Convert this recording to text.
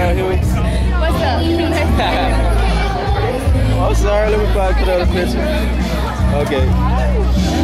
Damn, Hoops. What's up? I'm sorry, let me find another picture. Okay.